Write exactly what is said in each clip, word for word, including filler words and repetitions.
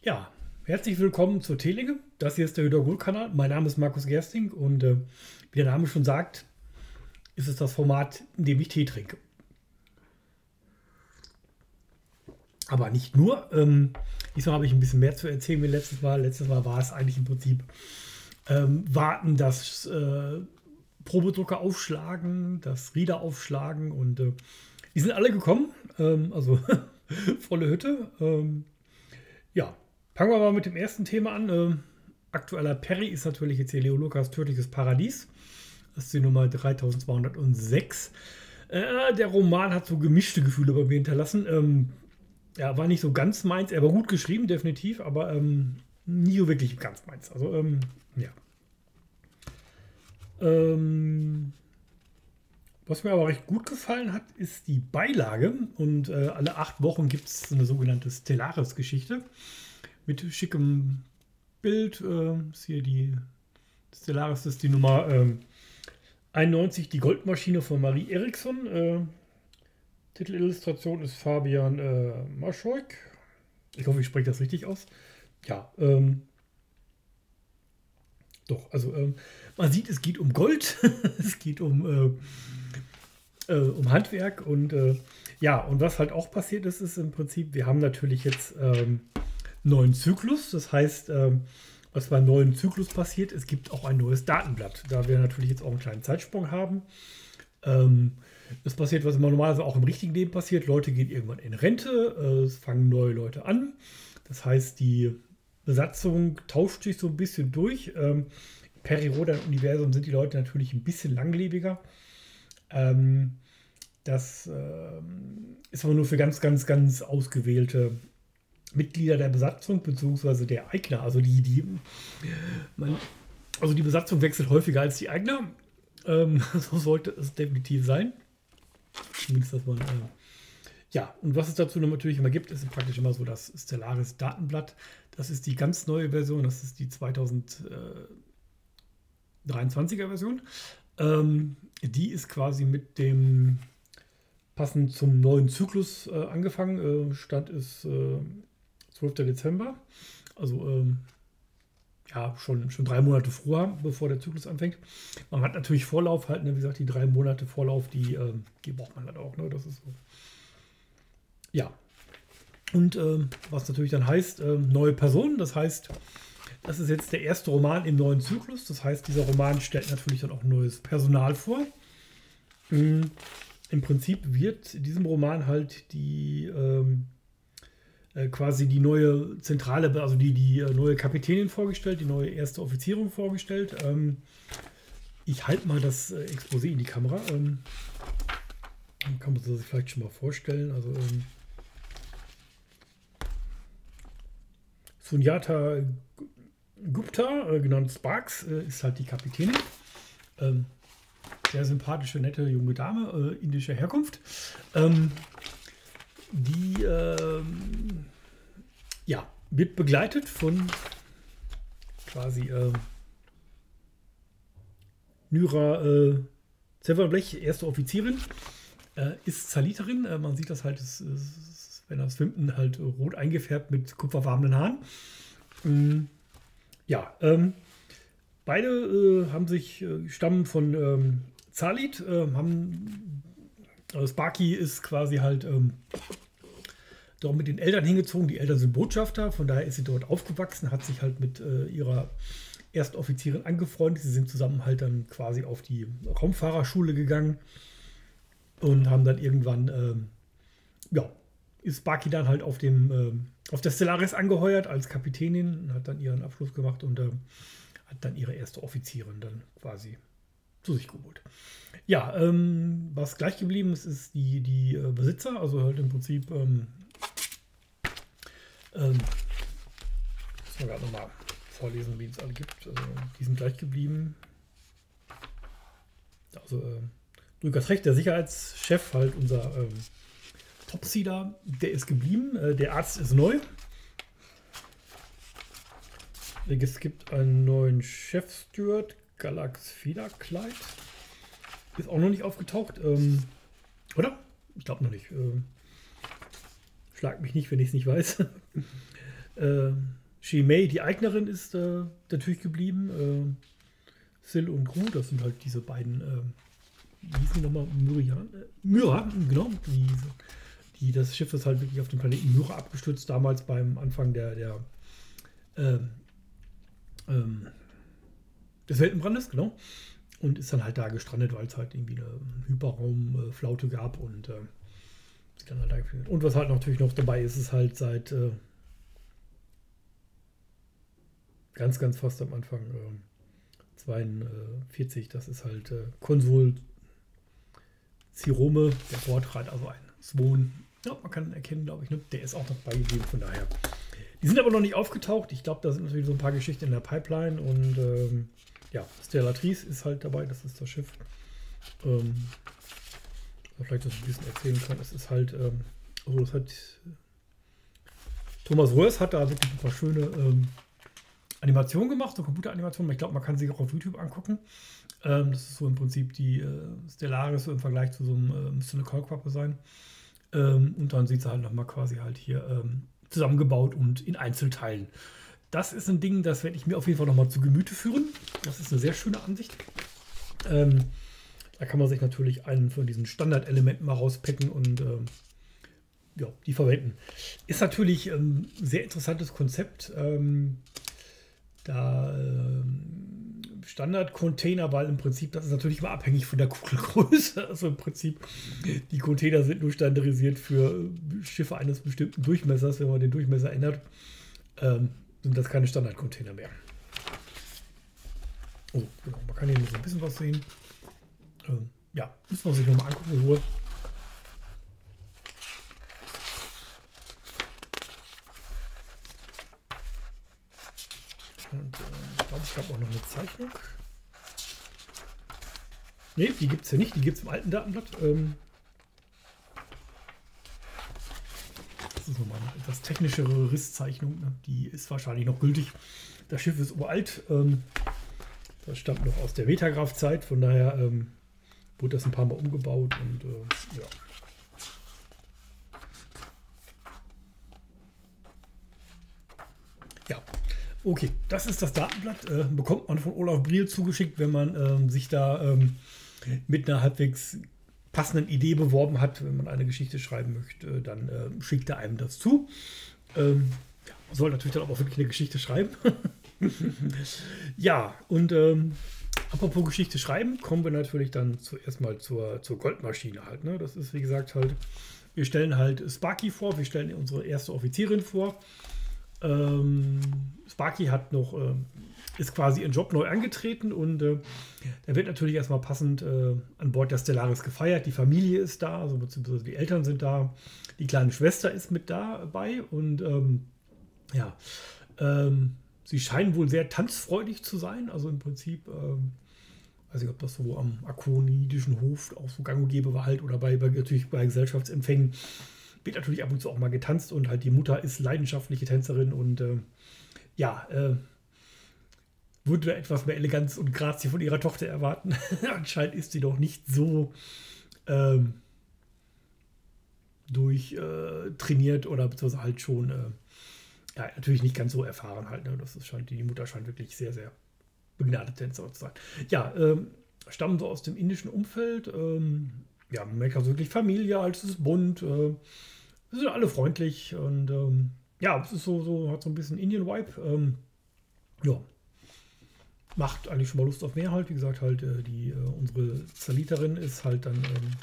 Ja, herzlich willkommen zur Teelinge. Das hier ist der Hüdergut-Kanal. Mein Name ist Markus Gersting und äh, wie der Name schon sagt, ist es das Format, in dem ich Tee trinke. Aber nicht nur. Ähm, diesmal habe ich ein bisschen mehr zu erzählen wie letztes Mal. Letztes Mal war es eigentlich im Prinzip ähm, warten, das äh, Probedrucker aufschlagen, das Reader aufschlagen und äh, die sind alle gekommen. Ähm, also volle Hütte. Ähm, ja, fangen wir mal mit dem ersten Thema an. Äh, aktueller Perry ist natürlich jetzt hier Leo Lucas Tödliches Paradies. Das ist die Nummer dreitausendzweihundertsechs. Äh, der Roman hat so gemischte Gefühle bei mir hinterlassen. Ähm, ja, war nicht so ganz meins. Er war gut geschrieben, definitiv, aber ähm, nie so wirklich ganz meins. Also, ähm, ja. Ähm, was mir aber recht gut gefallen hat, ist die Beilage. Und äh, alle acht Wochen gibt es eine sogenannte Stellaris-Geschichte mit schickem Bild. Äh, ist hier die Stellaris, ist die Nummer äh, einundneunzig, die Goldmaschine von Marie Eriksson. Äh, Titelillustration ist Fabian äh, Maschok. Ich hoffe, ich spreche das richtig aus. Ja, ähm, doch, also ähm, man sieht, es geht um Gold, es geht um, äh, äh, um Handwerk und äh, ja, und was halt auch passiert ist, ist im Prinzip, wir haben natürlich jetzt ähm, neuen Zyklus, das heißt, ähm, was beim neuen Zyklus passiert, es gibt auch ein neues Datenblatt, da wir natürlich jetzt auch einen kleinen Zeitsprung haben. Ähm, es passiert, was immer normalerweise auch im richtigen Leben passiert, Leute gehen irgendwann in Rente, äh, es fangen neue Leute an, das heißt, die Besatzung tauscht sich so ein bisschen durch. Ähm, Perry-Rhodan-Universum sind die Leute natürlich ein bisschen langlebiger. Ähm, das ähm, ist aber nur für ganz, ganz, ganz ausgewählte Mitglieder der Besatzung bzw. der Eigner. Also die, die, man, also die Besatzung wechselt häufiger als die Eigner. Ähm, so sollte es definitiv sein. Zumindest, dass man äh, ja, und was es dazu natürlich immer gibt, ist praktisch immer so das Stellaris Datenblatt. Das ist die ganz neue Version, das ist die zweitausenddreiundzwanziger Version. Ähm, die ist quasi mit dem passend zum neuen Zyklus äh, angefangen. Äh, Stand ist äh, zwölfter Dezember. Also ähm, ja, schon, schon drei Monate früher, bevor der Zyklus anfängt. Man hat natürlich Vorlauf, halt, ne, wie gesagt, die drei Monate Vorlauf, die, äh, die braucht man halt auch. Ne? Das ist so. Ja, und ähm, was natürlich dann heißt, ähm, neue Personen, das heißt, das ist jetzt der erste Roman im neuen Zyklus, das heißt, dieser Roman stellt natürlich dann auch neues Personal vor. Ähm, Im Prinzip wird in diesem Roman halt die ähm, äh, quasi die neue Zentrale, also die, die äh, neue Kapitänin vorgestellt, die neue erste Offizierung vorgestellt. Ähm, ich halte mal das äh, Exposé in die Kamera. Ähm, dann kann man sich vielleicht schon mal vorstellen. Also ähm, Sunyata Gupta, äh, genannt Sparks, äh, ist halt die Kapitänin. Ähm, sehr sympathische, nette junge Dame, äh, indischer Herkunft. Ähm, die ähm, ja, wird begleitet von quasi äh, Nyra äh, Zevverblech, erste Offizierin, äh, ist Saliterin. Äh, man sieht das halt, es, es, wenn das Wimpten halt rot eingefärbt mit kupferfarbenen Haaren. Ähm, ja, ähm, beide äh, haben sich, äh, stammen von ähm, Zalit, äh, haben, also Sparky ist quasi halt ähm, dort mit den Eltern hingezogen. Die Eltern sind Botschafter, von daher ist sie dort aufgewachsen, hat sich halt mit äh, ihrer Erstoffizierin angefreundet. Sie sind zusammen halt dann quasi auf die Raumfahrerschule gegangen und haben dann irgendwann, ähm, ja, ist Sparky dann halt auf dem ähm, auf der Stellaris angeheuert als Kapitänin und hat dann ihren Abschluss gemacht und ähm, hat dann ihre erste Offizierin dann quasi zu sich geholt. Ja, ähm, was gleich geblieben ist, ist die, die äh, Besitzer, also halt im Prinzip ähm, ähm, muss man gerade nochmal vorlesen, wie es alle gibt. Also, die sind gleich geblieben. Also äh, Lukas Recht, der Sicherheitschef, halt unser ähm, Topseeder, der ist geblieben. Äh, der Arzt ist neu. Es gibt einen neuen Chefsteward, Galax Federkleid. Ist auch noch nicht aufgetaucht. Ähm, oder? Ich glaube noch nicht. Ähm, schlag mich nicht, wenn ich es nicht weiß. Äh, Shimei, die Eignerin, ist äh, natürlich geblieben. Äh, Sil und Gru, das sind halt diese beiden, äh, wie hießen die nochmal? Myrian? Äh, Myra, genau. Die, die, das Schiff ist halt wirklich auf dem Planeten Myra abgestürzt, damals beim Anfang der, der ähm, ähm, des Weltenbrandes, genau. Und ist dann halt da gestrandet, weil es halt irgendwie eine Hyperraumflaute gab und äh, sie dann halt da geführt. Und was halt natürlich noch dabei ist, ist halt seit äh, ganz, ganz fast am Anfang äh, zweiundvierzig, das ist halt äh, Konsul Cirome, der Bordrat, also ein Swon. Ja, man kann erkennen, glaube ich, ne? Der ist auch noch beigeblieben, von daher. Die sind aber noch nicht aufgetaucht. Ich glaube, da sind natürlich so ein paar Geschichten in der Pipeline und ähm, ja, Stellatrice ist halt dabei, das ist das Schiff. Ähm, vielleicht, dass ich ein bisschen erzählen kann, es ist halt, ähm, also das hat Thomas Röhrs hat da wirklich ein paar schöne ähm, Animationen gemacht, so Computeranimationen. Ich glaube, man kann sie auch auf YouTube angucken. Ähm, das ist so im Prinzip die äh, Stellaris so im Vergleich zu so einem, äh, müsste eine Kaulquappe sein. Ähm, und dann sieht sie halt nochmal quasi halt hier ähm, zusammengebaut und in Einzelteilen. Das ist ein Ding, das werde ich mir auf jeden Fall nochmal zu Gemüte führen. Das ist eine sehr schöne Ansicht. Ähm, da kann man sich natürlich einen von diesen Standardelementen mal rauspicken und ähm, ja, die verwenden. Ist natürlich ein ähm, sehr interessantes Konzept. Ähm, da ähm, Standard-Container, weil im Prinzip, das ist natürlich immer abhängig von der Kugelgröße. Also im Prinzip, die Container sind nur standardisiert für Schiffe eines bestimmten Durchmessers. Wenn man den Durchmesser ändert, ähm, sind das keine Standard-Container mehr. Oh, genau, man kann hier noch so ein bisschen was sehen. Ähm, ja, müssen wir sich nochmal angucken in Ruhe. Und äh, ich glaube, es gab auch noch eine Zeichnung. Ne, die gibt es ja nicht, die gibt es im alten Datenblatt. Ähm, das ist nochmal eine etwas technischere Risszeichnung. Ne? Die ist wahrscheinlich noch gültig. Das Schiff ist uralt. Ähm, das stammt noch aus der Vetagraph-Zeit. Von daher ähm, wurde das ein paar Mal umgebaut. Und äh, ja. Ja. Okay, das ist das Datenblatt. Äh, bekommt man von Olaf Briel zugeschickt, wenn man ähm, sich da ähm, mit einer halbwegs passenden Idee beworben hat. Wenn man eine Geschichte schreiben möchte, dann äh, schickt er einem das zu. Ähm, ja, man soll natürlich dann auch wirklich eine Geschichte schreiben. Ja, und ähm, apropos Geschichte schreiben, kommen wir natürlich dann zuerst mal zur, zur Goldmaschine halt. Ne? Das ist, wie gesagt, halt, wir stellen halt Sparky vor, wir stellen unsere erste Offizierin vor. Ähm, Sparky hat noch, äh, ist quasi ihren Job neu angetreten und äh, der wird natürlich erstmal passend äh, an Bord der Stellaris gefeiert. Die Familie ist da, also beziehungsweise die Eltern sind da, die kleine Schwester ist mit dabei und ähm, ja, ähm, sie scheinen wohl sehr tanzfreudig zu sein, also im Prinzip, ähm, weiß nicht, ob das so am akonidischen Hof auch so gang und gäbe war halt oder bei, bei natürlich bei Gesellschaftsempfängen wird natürlich ab und zu auch mal getanzt und halt die Mutter ist leidenschaftliche Tänzerin und äh, ja, äh, würde da etwas mehr Eleganz und Grazie von ihrer Tochter erwarten. Anscheinend ist sie doch nicht so ähm, durchtrainiert äh, oder beziehungsweise halt schon äh, ja, natürlich nicht ganz so erfahren halt. Ne? Das ist scheint, die Mutter scheint wirklich sehr, sehr begnadet Tänzer zu sein. Ja, ähm, stammen so aus dem indischen Umfeld. Ähm, ja, man merkt also wirklich Familie, halt, es ist bunt. Äh, sind alle freundlich und ähm, ja, es ist so, so, hat so ein bisschen Indian-Vibe. Ähm, ja, macht eigentlich schon mal Lust auf mehr halt. Wie gesagt, halt, äh, die, äh, unsere Zaliterin ist halt dann ähm,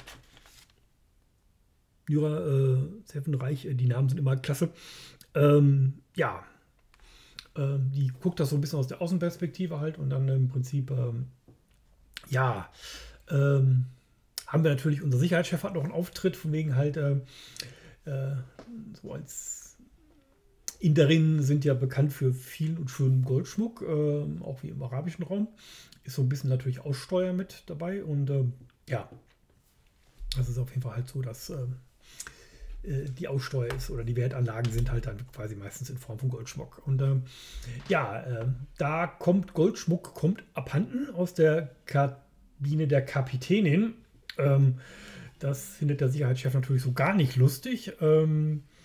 Jura, äh, Zeffenreich, äh, die Namen sind immer klasse. Ähm, ja, ähm, die guckt das so ein bisschen aus der Außenperspektive halt und dann im Prinzip, ähm, ja, ähm, haben wir natürlich, unser Sicherheitschef hat noch einen Auftritt, von wegen halt, äh, äh, so als Inderinnen sind ja bekannt für vielen und schönen Goldschmuck, äh, auch wie im arabischen Raum. Ist so ein bisschen natürlich Aussteuer mit dabei und äh, ja, das ist auf jeden Fall halt so, dass äh, die Aussteuer ist oder die Wertanlagen sind halt dann quasi meistens in Form von Goldschmuck. Und äh, ja, äh, da kommt Goldschmuck, kommt abhanden aus der Kabine der Kapitänin. Ähm, das findet der Sicherheitschef natürlich so gar nicht lustig. Ähm,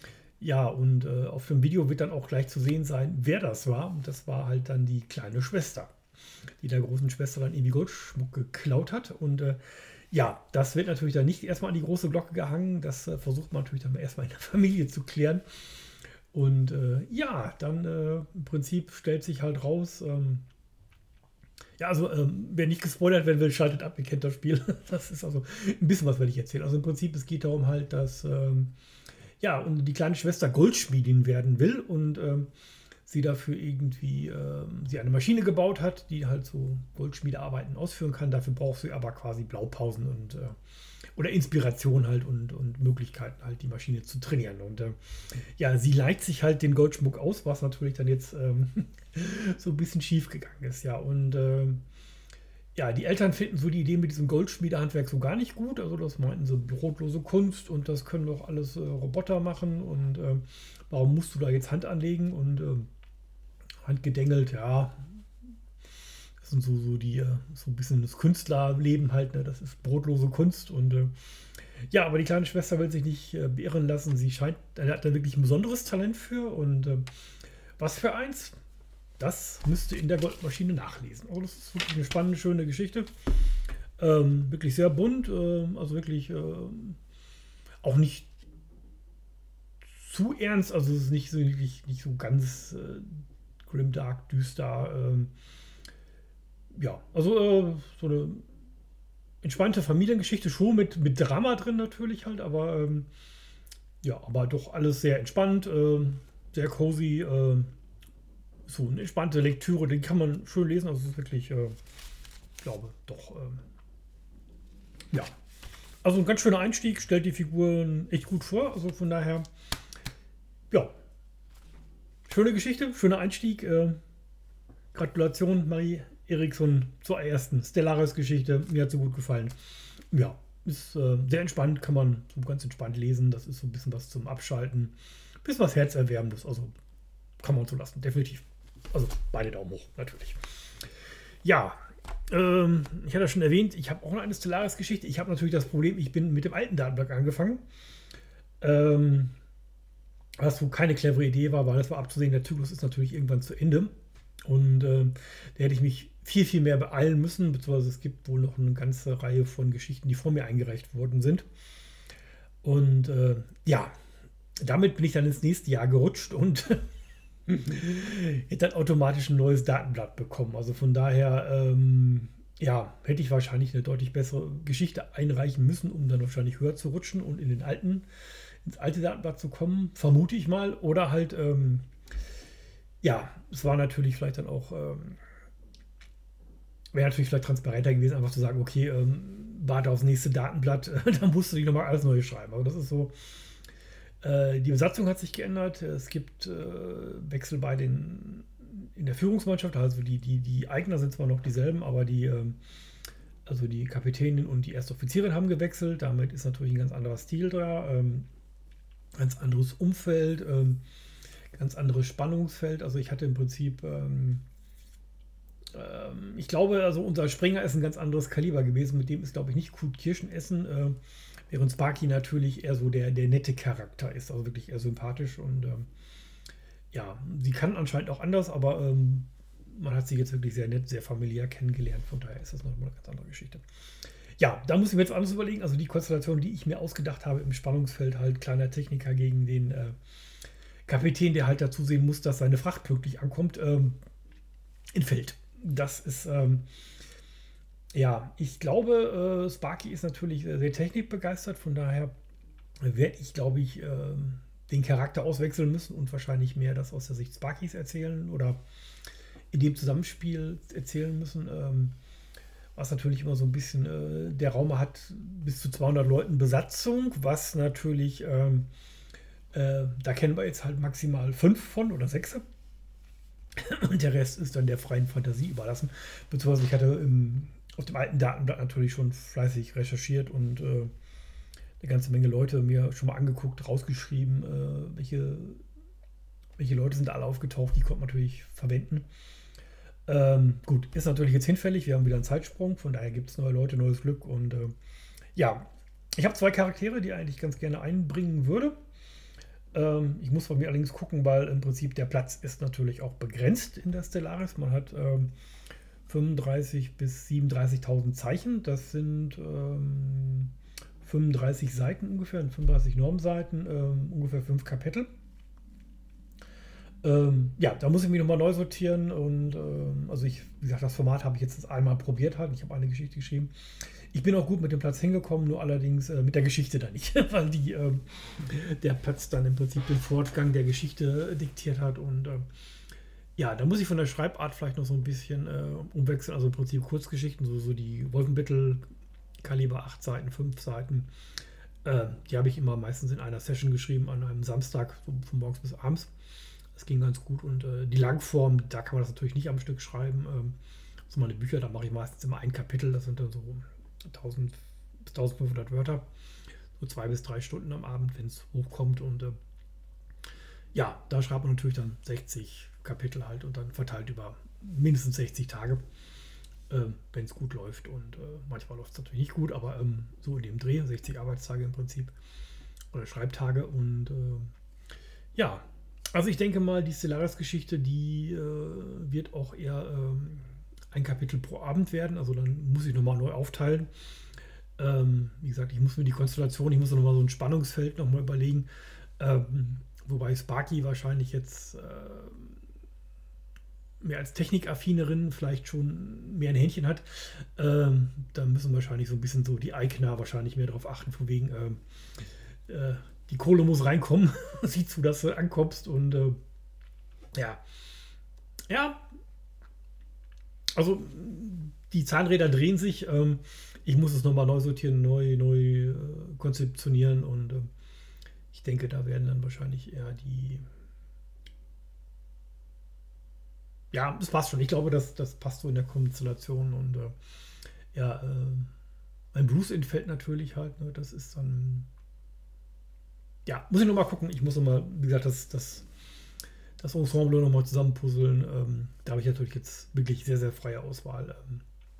Ja, und äh, auf dem Video wird dann auch gleich zu sehen sein, wer das war. Und das war halt dann die kleine Schwester, die der großen Schwester dann irgendwie Goldschmuck geklaut hat. Und äh, ja, das wird natürlich dann nicht erstmal an die große Glocke gehangen. Das äh, versucht man natürlich dann erstmal in der Familie zu klären. Und äh, ja, dann äh, im Prinzip stellt sich halt raus, ähm, ja, also ähm, wer nicht gespoilert werden will, schaltet ab, ihr kennt das Spiel. Das ist also ein bisschen was, werde ich erzählen. Also im Prinzip, es geht darum halt, dass ähm, ja, und die kleine Schwester Goldschmiedin werden will und ähm, sie dafür irgendwie ähm, sie eine Maschine gebaut hat, die halt so Goldschmiedearbeiten ausführen kann. Dafür braucht sie aber quasi Blaupausen und äh, oder Inspiration halt und, und Möglichkeiten halt die Maschine zu trainieren. Und äh, ja, sie leiht sich halt den Goldschmuck aus, was natürlich dann jetzt ähm, so ein bisschen schief gegangen ist. Ja, und äh, ja, die Eltern finden so die Idee mit diesem Goldschmiedehandwerk so gar nicht gut. Also das meinten sie brotlose Kunst und das können doch alles äh, Roboter machen und äh, warum musst du da jetzt Hand anlegen und äh, handgedengelt, ja. Das sind so, so die, äh, so ein bisschen das Künstlerleben halt, ne? Das ist brotlose Kunst und äh, ja, aber die kleine Schwester will sich nicht äh, beirren lassen. Sie scheint, er hat da wirklich ein besonderes Talent für und äh, was für eins? Das müsst ihr in der Goldmaschine nachlesen. Oh, das ist wirklich eine spannende, schöne Geschichte. Ähm, wirklich sehr bunt, äh, also wirklich äh, auch nicht zu ernst, also es ist nicht so, nicht, nicht so ganz äh, grimdark, düster. Äh, ja, also äh, so eine entspannte Familiengeschichte, schon mit, mit Drama drin natürlich halt, aber ähm, ja, aber doch alles sehr entspannt, äh, sehr cozy. Äh, so eine entspannte Lektüre, die kann man schön lesen. Also es ist wirklich, äh, ich glaube, doch, ähm, ja. Also ein ganz schöner Einstieg, stellt die Figuren echt gut vor. Also von daher, ja, schöne Geschichte, schöner Einstieg. Äh, Gratulation, Marie Eriksson, zur ersten Stellaris-Geschichte. Mir hat sie gut gefallen. Ja, ist äh, sehr entspannt, kann man so ganz entspannt lesen. Das ist so ein bisschen was zum Abschalten. Bisschen was Herzerwärmendes, also kann man so lassen, definitiv. Also beide Daumen hoch, natürlich. Ja, ähm, ich hatte ja schon erwähnt, ich habe auch eine Stellaris-Geschichte. Ich habe natürlich das Problem, ich bin mit dem alten Datenblatt angefangen. Ähm, was so keine clevere Idee war, weil das war abzusehen, der Zyklus ist natürlich irgendwann zu Ende. Und äh, da hätte ich mich viel, viel mehr beeilen müssen, beziehungsweise es gibt wohl noch eine ganze Reihe von Geschichten, die vor mir eingereicht worden sind. Und äh, ja, damit bin ich dann ins nächste Jahr gerutscht und hätte dann automatisch ein neues Datenblatt bekommen. Also von daher, ähm, ja, hätte ich wahrscheinlich eine deutlich bessere Geschichte einreichen müssen, um dann wahrscheinlich höher zu rutschen und in den alten, ins alte Datenblatt zu kommen, vermute ich mal. Oder halt, ähm, ja, es war natürlich vielleicht dann auch, ähm, wäre natürlich vielleicht transparenter gewesen, einfach zu sagen, okay, ähm, warte aufs nächste Datenblatt, dann musst du dich nochmal alles neu schreiben. Also das ist so, äh, die Besatzung hat sich geändert, es gibt äh, Wechsel bei den, in der Führungsmannschaft, also die, die, die Eigner sind zwar noch dieselben, aber die, ähm, also die Kapitänin und die erste Offizierin haben gewechselt, damit ist natürlich ein ganz anderer Stil da, ähm, ganz anderes Umfeld, ähm, ganz anderes Spannungsfeld. Also ich hatte im Prinzip, ähm, ähm, ich glaube, also unser Springer ist ein ganz anderes Kaliber gewesen. Mit dem ist, glaube ich, nicht gut Kirschen essen, äh, während Sparky natürlich eher so der, der nette Charakter ist, also wirklich eher sympathisch. Und ähm, ja, sie kann anscheinend auch anders, aber ähm, man hat sie jetzt wirklich sehr nett, sehr familiär kennengelernt. Von daher ist das nochmal eine ganz andere Geschichte. Ja, da muss ich mir jetzt alles überlegen. Also die Konstellation, die ich mir ausgedacht habe im Spannungsfeld, halt kleiner Techniker gegen den äh, Kapitän, der halt dazu sehen muss, dass seine Fracht pünktlich ankommt, ähm, entfällt. Das ist, ähm, ja, ich glaube, äh, Sparky ist natürlich sehr technikbegeistert, von daher werde ich, glaube ich, äh, den Charakter auswechseln müssen und wahrscheinlich mehr das aus der Sicht Sparkys erzählen oder in dem Zusammenspiel erzählen müssen. Ähm, was natürlich immer so ein bisschen, äh, der Raum hat bis zu zweihundert Leuten Besatzung, was natürlich, ähm, äh, da kennen wir jetzt halt maximal fünf von oder sechs. Und der Rest ist dann der freien Fantasie überlassen. Beziehungsweise ich hatte im, auf dem alten Datenblatt natürlich schon fleißig recherchiert und äh, eine ganze Menge Leute mir schon mal angeguckt, rausgeschrieben, äh, welche, welche Leute sind da alle aufgetaucht, die konnte man natürlich verwenden. Ähm, gut, ist natürlich jetzt hinfällig, wir haben wieder einen Zeitsprung, von daher gibt es neue Leute, neues Glück und äh, ja, ich habe zwei Charaktere, die ich eigentlich ganz gerne einbringen würde. Ähm, ich muss bei mir allerdings gucken, weil im Prinzip der Platz ist natürlich auch begrenzt in der Stellaris. Man hat ähm, fünfunddreißig bis siebenunddreißigtausend Zeichen. Das sind ähm, fünfunddreißig Seiten ungefähr, fünfunddreißig Normseiten, ähm, ungefähr fünf Kapitel. Ähm, ja, da muss ich mich nochmal neu sortieren und ähm, also ich, wie gesagt, das Format habe ich jetzt einmal probiert halt. Ich habe eine Geschichte geschrieben. Ich bin auch gut mit dem Platz hingekommen, nur allerdings äh, mit der Geschichte da nicht, weil die, ähm, der Platz dann im Prinzip den Fortgang der Geschichte diktiert hat und ähm, ja, da muss ich von der Schreibart vielleicht noch so ein bisschen äh, umwechseln, also im Prinzip Kurzgeschichten, so, so die Wolfenbüttel, Kaliber acht Seiten, fünf Seiten, äh, die habe ich immer meistens in einer Session geschrieben, an einem Samstag, so von morgens bis abends. Das ging ganz gut und äh, die Langform, da kann man das natürlich nicht am Stück schreiben. Ähm, so meine Bücher, da mache ich meistens immer ein Kapitel, das sind dann so tausend bis eintausendfünfhundert Wörter, so zwei bis drei Stunden am Abend, wenn es hochkommt und äh, ja, da schreibt man natürlich dann sechzig Kapitel halt und dann verteilt über mindestens sechzig Tage, äh, wenn es gut läuft und äh, manchmal läuft es natürlich nicht gut, aber ähm, so in dem Dreh, sechzig Arbeitstage im Prinzip oder Schreibtage und äh, ja, also ich denke mal, die Stellaris-Geschichte, die äh, wird auch eher ähm, ein Kapitel pro Abend werden. Also dann muss ich nochmal neu aufteilen. Ähm, wie gesagt, ich muss mir die Konstellation, ich muss nochmal so ein Spannungsfeld nochmal überlegen. Ähm, wobei Sparky wahrscheinlich jetzt äh, mehr als Technikaffinerin vielleicht schon mehr ein Händchen hat. Ähm, da müssen wahrscheinlich so ein bisschen so die Eigner wahrscheinlich mehr darauf achten, von wegen ähm, äh, die Kohle muss reinkommen. Sieh zu, dass du ankommst und äh, ja. Ja. Also die Zahnräder drehen sich. Ähm, ich muss es nochmal neu sortieren, neu, neu äh, konzeptionieren und äh, ich denke, da werden dann wahrscheinlich eher die. Ja, das passt schon. Ich glaube, das, das passt so in der Konstellation und äh, ja, äh, mein Blues entfällt natürlich halt. Ne, das ist dann. Ja, muss ich nochmal gucken. Ich muss nochmal, wie gesagt, das, das, das Ensemble nochmal zusammenpuzzeln. Ähm, da habe ich natürlich jetzt wirklich sehr, sehr freie Auswahl. Ähm,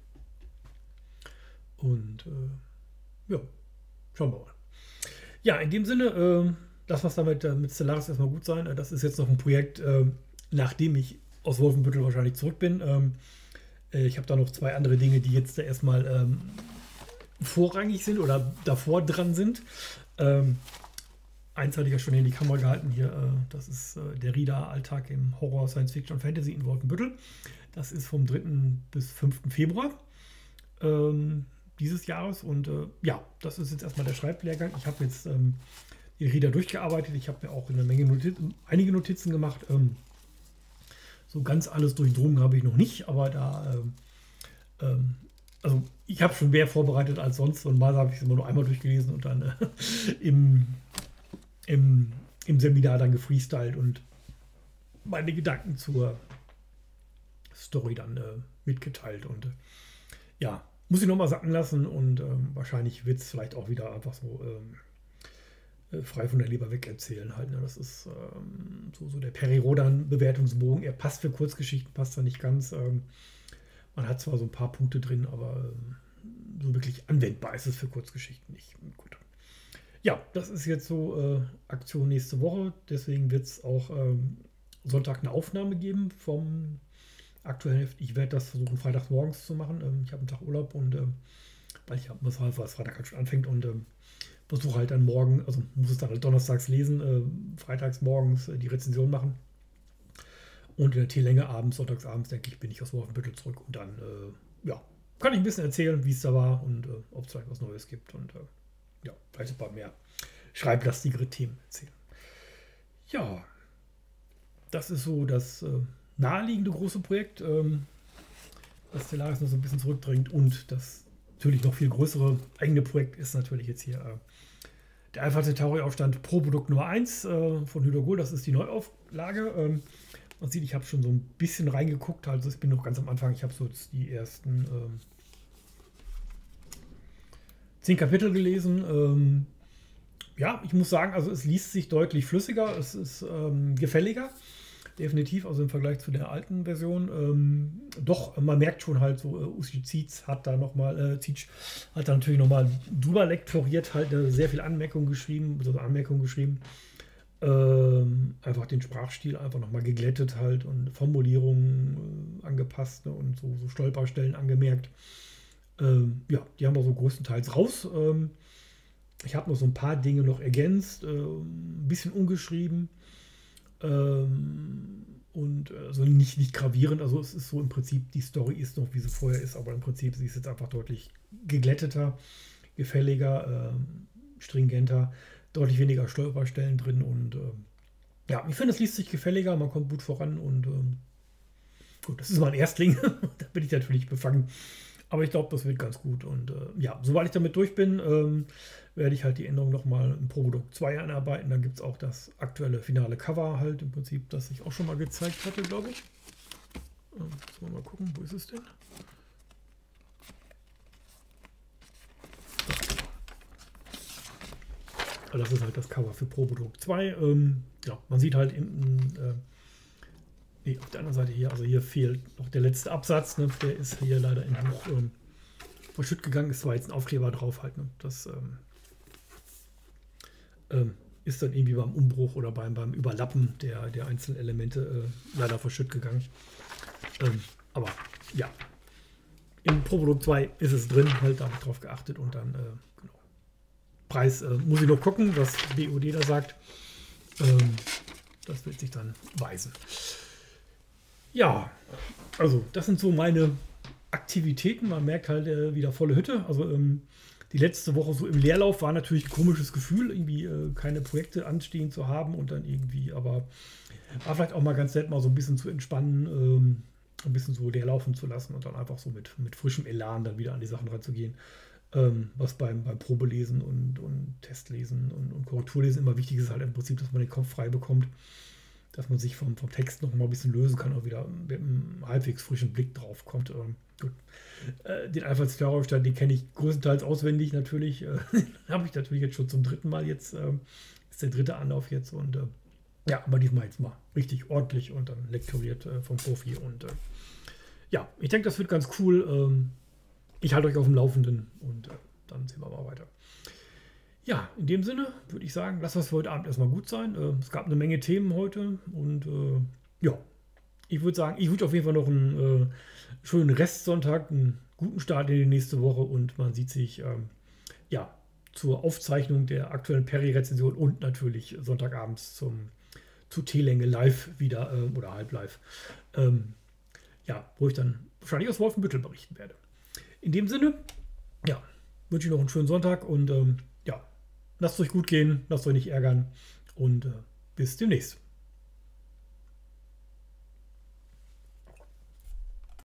und äh, ja, schauen wir mal. Ja, in dem Sinne, äh, das was damit äh, mit Stellaris erstmal gut sein. Äh, das ist jetzt noch ein Projekt, äh, nachdem ich aus Wolfenbüttel wahrscheinlich zurück bin. Ähm, äh, ich habe da noch zwei andere Dinge, die jetzt da erstmal ähm, vorrangig sind oder davor dran sind. Ähm, Eins hatte ich ja schon in die Kamera gehalten hier. Äh, das ist äh, der Rieder-Alltag im Horror, Science Fiction und Fantasy in Wolfenbüttel. Das ist vom dritten bis fünften Februar ähm, dieses Jahres. Und äh, ja, das ist jetzt erstmal der Schreiblehrgang. Ich habe jetzt ähm, den Rieder durchgearbeitet. Ich habe mir auch eine Menge Notizen, einige Notizen gemacht. Ähm, so ganz alles durchdrungen habe ich noch nicht, aber da, ähm, ähm, also ich habe schon mehr vorbereitet als sonst. Und mal habe ich es immer nur einmal durchgelesen und dann äh, im Im, im Seminar dann gefreestylt und meine Gedanken zur Story dann äh, mitgeteilt. Und äh, ja, muss ich nochmal sacken lassen und ähm, wahrscheinlich wird es vielleicht auch wieder einfach so ähm, äh, frei von der Leber weg erzählen halt. Ne? Das ist ähm, so, so der Peri-Rodan-Bewertungsbogen. Er passt für Kurzgeschichten, passt da nicht ganz. Ähm, man hat zwar so ein paar Punkte drin, aber ähm, so wirklich anwendbar ist es für Kurzgeschichten nicht. Gut. Ja, das ist jetzt so äh, Aktion nächste Woche. Deswegen wird es auch ähm, Sonntag eine Aufnahme geben vom aktuellen Heft. Ich werde das versuchen, freitags morgens zu machen. Ähm, ich habe einen Tag Urlaub und äh, weil ich muss halt, was Freitag halt schon anfängt und äh, versuche halt dann morgen, also muss es dann halt donnerstags lesen, äh, freitags morgens äh, die Rezension machen. Und in der T-Länge abends, sonntags abends, denke ich, bin ich aus Wolfenbüttel zurück und dann, äh, ja, kann ich ein bisschen erzählen, wie es da war und äh, ob es vielleicht was Neues gibt und äh, ja, vielleicht ein paar mehr schreiblastigere Themen erzählen. Ja, das ist so das äh, naheliegende große Projekt, ähm, das Stellaris noch so ein bisschen zurückdrängt und das natürlich noch viel größere eigene Projekt ist natürlich jetzt hier äh, der Alpha Centauri-Aufstand Pro Produkt Nummer eins äh, von Hydrogol. Das ist die Neuauflage. Ähm, man sieht, ich habe schon so ein bisschen reingeguckt, also ich bin noch ganz am Anfang. Ich habe so jetzt die ersten ähm, zehn Kapitel gelesen. Ähm, ja, ich muss sagen, also es liest sich deutlich flüssiger, es ist ähm, gefälliger, definitiv, also im Vergleich zu der alten Version. Ähm, doch, man merkt schon halt so, äh, Uschi Zietz hat da nochmal, äh, Zietz hat da natürlich nochmal drüber lektoriert, halt äh, sehr viel Anmerkungen geschrieben, also Anmerkungen geschrieben. Ähm, einfach den Sprachstil einfach nochmal geglättet halt und Formulierungen äh, angepasst, ne, und so, so Stolperstellen angemerkt. Ähm, ja, die haben wir so größtenteils raus. Ähm, ich habe noch so ein paar Dinge noch ergänzt, äh, ein bisschen umgeschrieben. Ähm, und also nicht, nicht gravierend, also es ist so im Prinzip, die Story ist noch, wie sie vorher ist, aber im Prinzip sie ist jetzt einfach deutlich geglätteter, gefälliger, ähm, stringenter, deutlich weniger Stolperstellen drin und ähm, ja, ich finde, es liest sich gefälliger, man kommt gut voran und ähm, gut, das ist mal ein Erstling, da bin ich natürlich befangen, aber ich glaube, das wird ganz gut und äh, ja, sobald ich damit durch bin, ähm, werde ich halt die Änderung nochmal im ProDoc zwei einarbeiten. Dann gibt es auch das aktuelle finale Cover halt im Prinzip, das ich auch schon mal gezeigt hatte, glaube ich. Ähm, Jetzt wollen wir mal gucken, wo ist es denn? Also das ist halt das Cover für ProDoc zwei. Ähm, ja, man sieht halt hinten, äh, nee, auf der anderen Seite hier, also hier fehlt noch der letzte Absatz, ne? Der ist hier leider im Buch ähm, verschütt gegangen. Ist zwar jetzt ein Aufkleber drauf halt, ne? Das ähm, ähm, ist dann irgendwie beim Umbruch oder beim, beim Überlappen der, der einzelnen Elemente äh, leider verschütt gegangen. Ähm, aber ja, im ProDoc zwei ist es drin, halt da habe ich drauf geachtet und dann, äh, genau. Preis äh, muss ich noch gucken, was B O D da sagt. Ähm, das wird sich dann weisen. Ja, also das sind so meine Aktivitäten. Man merkt halt äh, wieder volle Hütte. Also ähm, die letzte Woche so im Leerlauf war natürlich ein komisches Gefühl, irgendwie äh, keine Projekte anstehen zu haben und dann irgendwie, aber war vielleicht auch mal ganz nett, mal so ein bisschen zu entspannen, ähm, ein bisschen so leer laufen zu lassen und dann einfach so mit, mit frischem Elan dann wieder an die Sachen ranzugehen. Ähm, was beim, beim Probelesen und, und Testlesen und, und Korrekturlesen immer wichtig ist, halt im Prinzip, dass man den Kopf frei bekommt, dass man sich vom, vom Text noch mal ein bisschen lösen kann und wieder mit einem halbwegs frischen Blick drauf kommt. Ähm, gut. Äh, den Einfallsklaraufstand, den kenne ich größtenteils auswendig natürlich. Äh, habe ich natürlich jetzt schon zum dritten Mal jetzt. Äh, ist der dritte Anlauf jetzt und äh, ja, aber diesmal jetzt mal richtig ordentlich und dann lektoriert äh, vom Profi und äh, ja, ich denke, das wird ganz cool. Ähm, ich halte euch auf dem Laufenden und äh, dann sehen wir mal weiter. Ja, in dem Sinne würde ich sagen, lass das für heute Abend erstmal gut sein. Äh, es gab eine Menge Themen heute und äh, ja, ich würde sagen, ich wünsche auf jeden Fall noch einen äh, schönen Restsonntag, einen guten Start in die nächste Woche und man sieht sich ähm, ja zur Aufzeichnung der aktuellen Peri-Rezension und natürlich Sonntagabends zum, zu T-Länge live wieder äh, oder halb live. Ähm, ja, wo ich dann wahrscheinlich aus Wolfenbüttel berichten werde. In dem Sinne, ja, wünsche ich noch einen schönen Sonntag und ähm, ja, lasst euch gut gehen, lasst euch nicht ärgern und äh, bis demnächst.